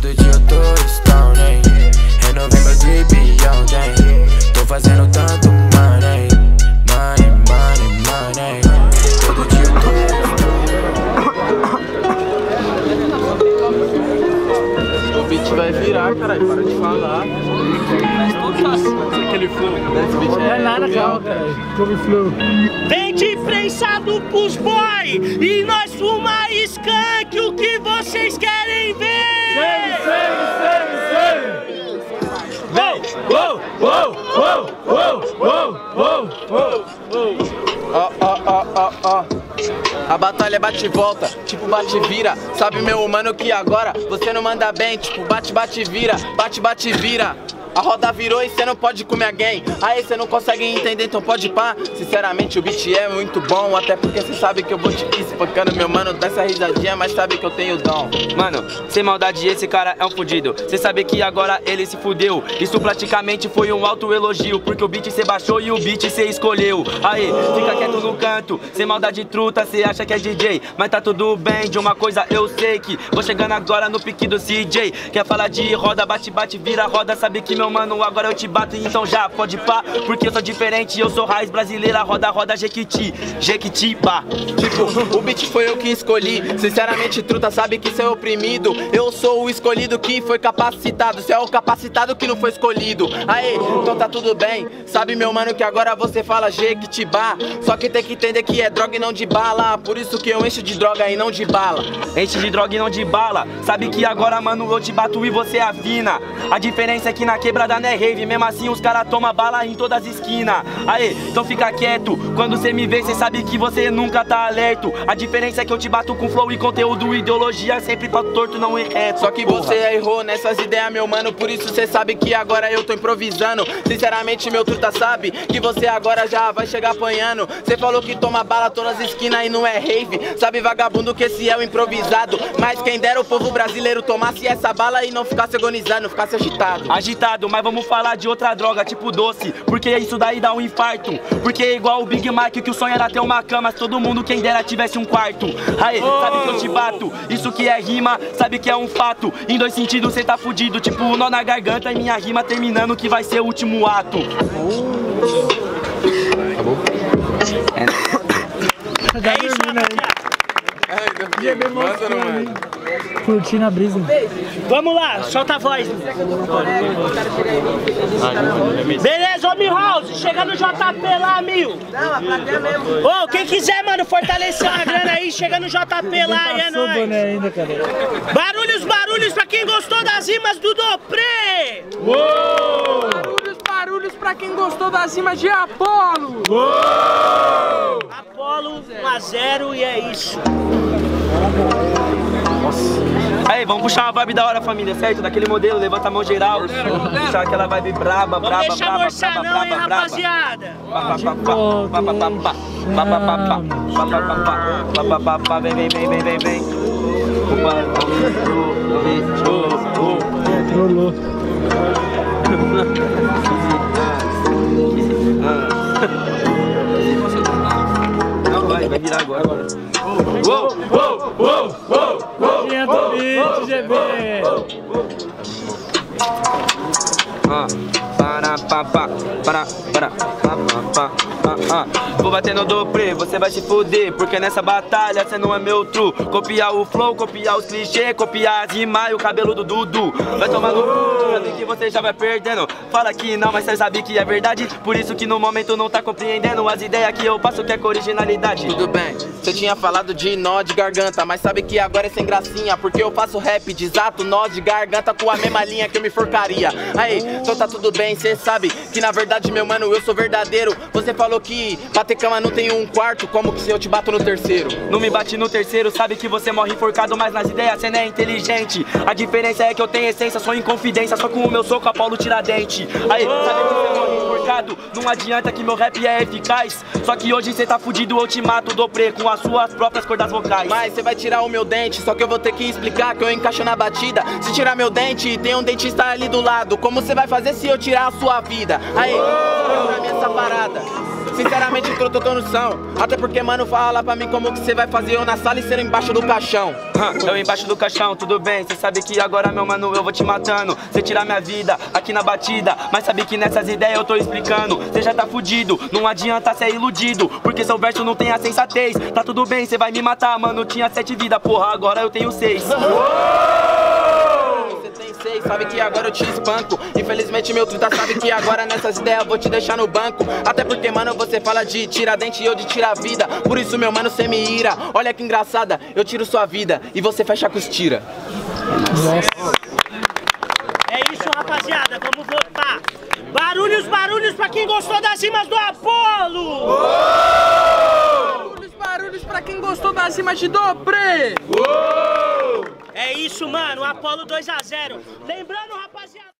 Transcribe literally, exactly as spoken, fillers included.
Todo dia eu tô stoney, renovei meu drip ontem. Tô fazendo tanto money, money, money, money. Todo dia eu tô. O beat vai virar, caralho, para de falar. Aquele flow, esse beat não é nada, calma, caralho. Como flow. Vende prensado pros boy e nós fuma skunk, o que vocês querem ver? Segue, segue, segue, segue! Vem! Uou, uou, uou, uou, uou, uou, uou! Ó, ó, ó, ó, ó. A batalha bate e volta, tipo bate e vira. Sabe meu mano que agora você não manda bem, tipo bate, bate e vira, bate, bate e vira. A roda virou e cê não pode comer alguém. Aí cê não consegue entender, então pode pá. Sinceramente o beat é muito bom, até porque cê sabe que eu vou te espancando, meu mano, dessa risadinha, mas sabe que eu tenho dom. Mano, sem maldade esse cara é um fudido. Cê sabe que agora ele se fudeu. Isso praticamente foi um autoelogio, porque o beat cê baixou e o beat cê escolheu. Aí, fica quieto no canto, sem maldade truta, cê acha que é D J. Mas tá tudo bem, de uma coisa eu sei que vou chegando agora no pique do C J. Quer falar de roda, bate, bate, vira roda, sabe que meu mano, agora eu te bato, então já pode pá. Porque eu sou diferente, eu sou raiz brasileira. Roda, roda, Jequiti, Jequiti, pá. Tipo, o beat foi eu que escolhi. Sinceramente, truta sabe que cê é oprimido. Eu sou o escolhido que foi capacitado. Cê é o capacitado que não foi escolhido. Aê, então tá tudo bem. Sabe meu mano que agora você fala Jequitibá. Só que tem que entender que é droga e não de bala. Por isso que eu encho de droga e não de bala. Enche de droga e não de bala. Sabe que agora, mano, eu te bato e você afina. A diferença é que na quebrada não é rave, mesmo assim os caras tomam bala em todas as esquinas. Aê, então fica quieto. Quando cê me vê, cê sabe que você nunca tá alerto. A diferença é que eu te bato com flow e conteúdo. Ideologia sempre pra torto, não é reto. Só que você errou nessas ideias, meu mano. Por isso cê sabe que agora eu tô improvisando. Sinceramente, meu truta sabe que você agora já vai chegar apanhando. Cê falou que toma bala todas as esquinas e não é rave. Sabe vagabundo que esse é o improvisado. Mas quem dera o povo brasileiro tomasse essa bala e não ficasse agonizando, ficasse agitado. Agitado, mas vamos falar de outra droga, tipo doce. Porque isso daí dá um infarto. Porque é igual o Big Mac, que o sonho era ter uma cama. Se todo mundo quem dera tivesse um quarto. Aê, sabe que eu te bato. Isso que é rima, sabe que é um fato. Em dois sentidos cê tá fudido. Tipo um nó na garganta e minha rima terminando que vai ser o último ato. Acabou? É isso, rapaziada. Curtindo a brisa. Vamos lá, solta a voz. Beleza, ô Milhouse, chega no J P lá, mil. Não, a plateia mesmo. Ô, quem quiser, mano, fortalecer uma grana aí, chega no J P lá e é nóis. Ainda, cara. Barulhos, barulhos pra quem gostou das rimas do Dopré. Uou! Barulhos, barulhos pra quem gostou das rimas de Apolo. Uou! Apolo um a zero e é isso. Aí, vamos puxar uma vibe da hora, família, certo? Daquele modelo, levanta a mão geral. Puxar aquela vibe braba, Vamos braba, deixar braba, morçar braba, não, hein, braba, braba. rapaziada. Vem, vem, vem, vem, vem, vem. Trollou. Não, vai, vai virar agora. Uou, uou, uou, uou, uou. quinhentos bits, G B. Ah, para, pa, pa, para, para, pa, pa, pa, ah. Vou bater no Dopré, você vai se fuder. Porque nessa batalha cê não é meu true. Copiar o flow, copiar os clichês, copiar as rimas e o cabelo do Dudu. Vai tomar no cu, sabe que você já vai perdendo. Fala que não, mas cê sabe que é verdade. Por isso que no momento não tá compreendendo as ideias que eu passo, que é com originalidade. Tudo bem, você tinha falado de nó de garganta, mas sabe que agora é sem gracinha. Porque eu faço rap, desato nó de garganta com a mesma linha que eu me forcaria. Aí, então tá tudo bem, cê sabe que na verdade, meu mano, eu sou verdadeiro. Você falou que bater cama não tem um quarto, como que se eu te bato no terceiro? Não me bate no terceiro, sabe que você morre enforcado, mas nas ideias cê não é inteligente. A diferença é que eu tenho essência, sou em confidência, só com o meu soco Apolo tira dente. Aí, sabe que você morre enforcado, não adianta que meu rap é eficaz. Só que hoje cê tá fudido, eu te mato, Dopré, com as suas próprias cordas vocais. Mas cê vai tirar o meu dente, só que eu vou ter que explicar que eu encaixo na batida. Se tirar meu dente, tem um dentista ali do lado. Como cê vai fazer se eu tirar a sua vida? Aí, pra mim essa parada. Sinceramente, truta, eu tô no chão. Até porque, mano, fala pra mim como que cê vai fazer eu na sala e ser embaixo do caixão. Eu embaixo do caixão, tudo bem. Cê sabe que agora, meu mano, eu vou te matando. Cê tirar minha vida aqui na batida, mas sabe que nessas ideias eu tô explicando. Cê já tá fudido, não adianta ser iludido, porque seu verso não tem a sensatez. Tá tudo bem, cê vai me matar, mano. Tinha sete vidas, porra, agora eu tenho seis. Sabe que agora eu te espanco. Infelizmente meu truta sabe que agora nessas ideias eu vou te deixar no banco. Até porque, mano, você fala de tirar dente e eu de tirar vida. Por isso, meu mano, cê me ira. Olha que engraçada, eu tiro sua vida e você fecha com os tira. É isso, rapaziada, vamos votar. Barulhos, barulhos pra quem gostou das rimas do Apolo. Barulhos, barulhos pra quem gostou das rimas de Dobre. É isso, mano, Apolo dois a zero. Lembrando, rapaziada...